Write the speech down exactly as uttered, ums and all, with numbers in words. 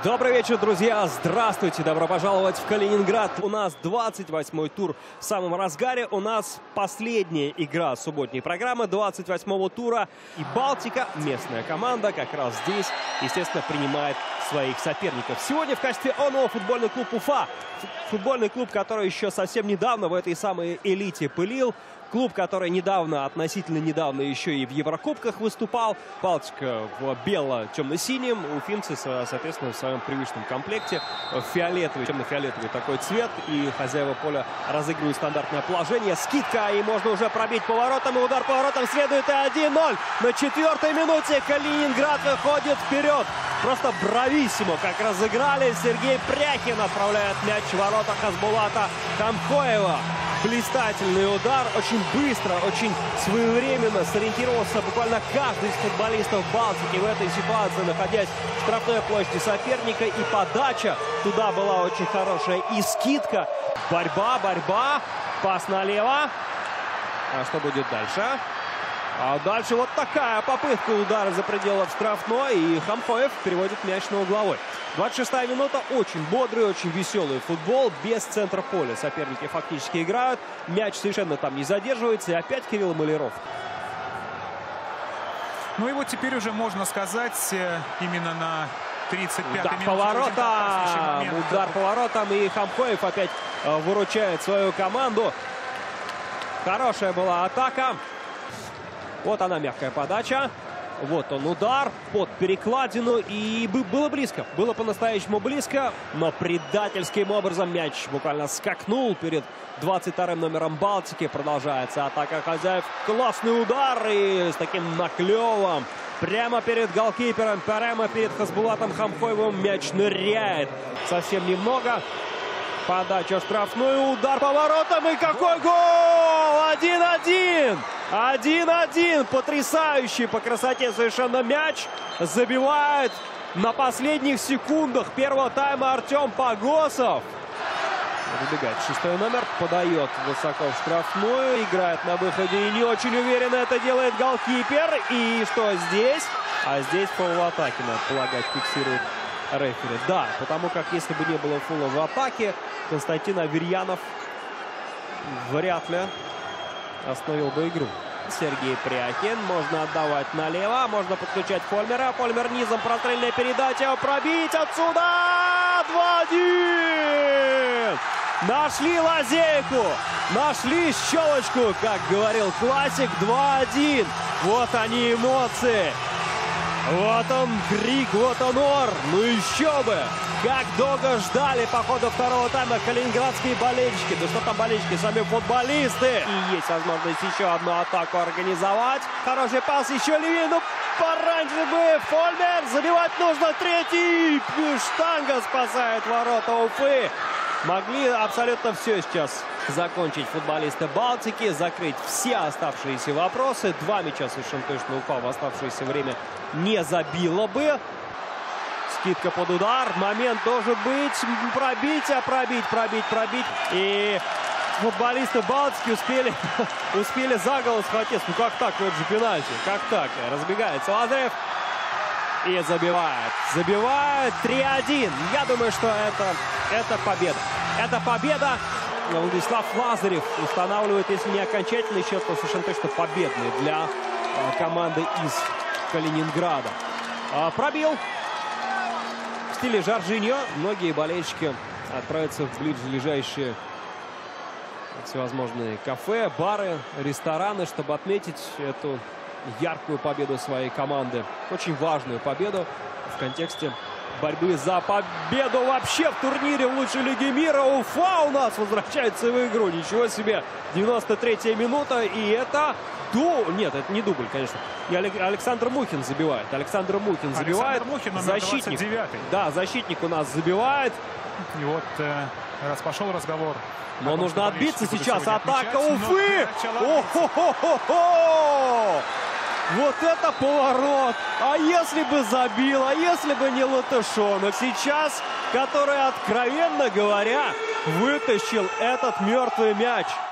Добрый вечер, друзья! Здравствуйте! Добро пожаловать в Калининград. У нас двадцать восьмой тур в самом разгаре. У нас последняя игра субботней программы двадцать восьмого тура. И Балтика, местная команда, как раз здесь, естественно, принимает своих соперников. Сегодня в качестве ОНО футбольный клуб Уфа. Футбольный клуб, который еще совсем недавно в этой самой элите пылил. Клуб, который недавно, относительно недавно еще и в Еврокубках выступал. Балтика в бело-темно-синем. Уфимцы, соответственно, в своем привычном комплекте. Фиолетовый, темно-фиолетовый такой цвет. И хозяева поля разыгрывают стандартное положение. Скидка, и можно уже пробить поворотом. И удар поворотом следует, и один ноль. На четвертой минуте Калининград выходит вперед. Просто брависсимо, как разыграли. Сергей Пряхин отправляет мяч в ворота Хасбулата Хамхоева. Блистательный удар, очень быстро, очень своевременно сориентировался буквально каждый из футболистов Балтики в этой ситуации, находясь в штрафной площади соперника. И подача туда была очень хорошая, и скидка. Борьба, борьба, пас налево. А что будет дальше? А дальше вот такая попытка удара за пределы штрафной, и Хамхоев переводит мяч на угловой. двадцать шестая минута. Очень бодрый, очень веселый футбол. Без центра поля соперники фактически играют. Мяч совершенно там не задерживается. И опять Кирилл Маляров. Ну и вот теперь уже можно сказать, именно на тридцать пятой минуте. Поворота. Удар поворотом. И Хамхоев опять выручает свою команду. Хорошая была атака. Вот она, мягкая подача. Вот он, удар под перекладину. И было близко. Было по-настоящему близко. Но предательским образом мяч буквально скакнул перед двадцать вторым номером Балтики. Продолжается атака хозяев. Классный удар. И с таким наклевом. Прямо перед голкипером. Прямо перед Хасбулатом Хамхоевым мяч ныряет. Совсем немного. Подача в штрафную. Удар поворотом. И какой гол! один-один! один-один. Потрясающий по красоте совершенно мяч. Забивает на последних секундах первого тайма Артем Погосов. Выбегает шестой номер. Подает высоко в штрафную. Играет на выходе. И не очень уверенно это делает голкипер. И что здесь? А здесь фол в атаке, надо полагать, фиксирует рефери. Да, потому как если бы не было фола в атаке, Константин Аверьянов вряд ли остановил бы игру. Сергей Пряхин. Можно отдавать налево. Можно подключать Фольмера. Фольмер низом. Прострельная передача. Пробить отсюда. два-один. Нашли лазейку. Нашли щелочку, как говорил классик. два-один. Вот они эмоции. Вот он крик, вот он ор. Ну еще бы. Как долго ждали по ходу второго тайма калининградские болельщики. Да что там болельщики, сами футболисты. И есть возможность еще одну атаку организовать. Хороший пас, еще левее. Ну, пораньше бы. Фольмер. Забивать нужно. Третий. Штанга спасает ворота Уфы. Могли абсолютно все сейчас закончить футболисты Балтики, закрыть все оставшиеся вопросы. Два мяча совершенно точно Уфа в оставшееся время не забила бы. Скидка под удар. Момент должен быть. Пробить, а пробить, пробить, пробить. И футболисты Балтики успели, успели за голову схватиться. Ну как так? Ну это же пенальти. Как так? Разбегается Лазарев. И забивает. Забивает. три-один. Я думаю, что это, это победа. Это победа. Владислав Лазарев устанавливает, если не окончательный счет, то совершенно точно победный для команды из Калининграда. Пробил. В стиле Жоржиньо. Многие болельщики отправятся в ближайшие всевозможные кафе, бары, рестораны, чтобы отметить эту яркую победу своей команды. Очень важную победу в контексте борьбы за победу вообще в турнире в лучшей лиге мира. Уфа у нас возвращается в игру. Ничего себе. девяносто третья минута. И это... Ду... Нет, это не дубль, конечно. И Александр Мухин забивает. Александр Мухин забивает. Александр Мухин, защитник. двадцать девятый. Да, защитник у нас забивает. И вот э, раз пошел разговор. Но том, нужно отбиться сейчас. Атака отмечать, Уфы. О-хо-хо-хо-хо! Вот это поворот! А если бы забил, а если бы не Латышонок сейчас, который, откровенно говоря, вытащил этот мертвый мяч.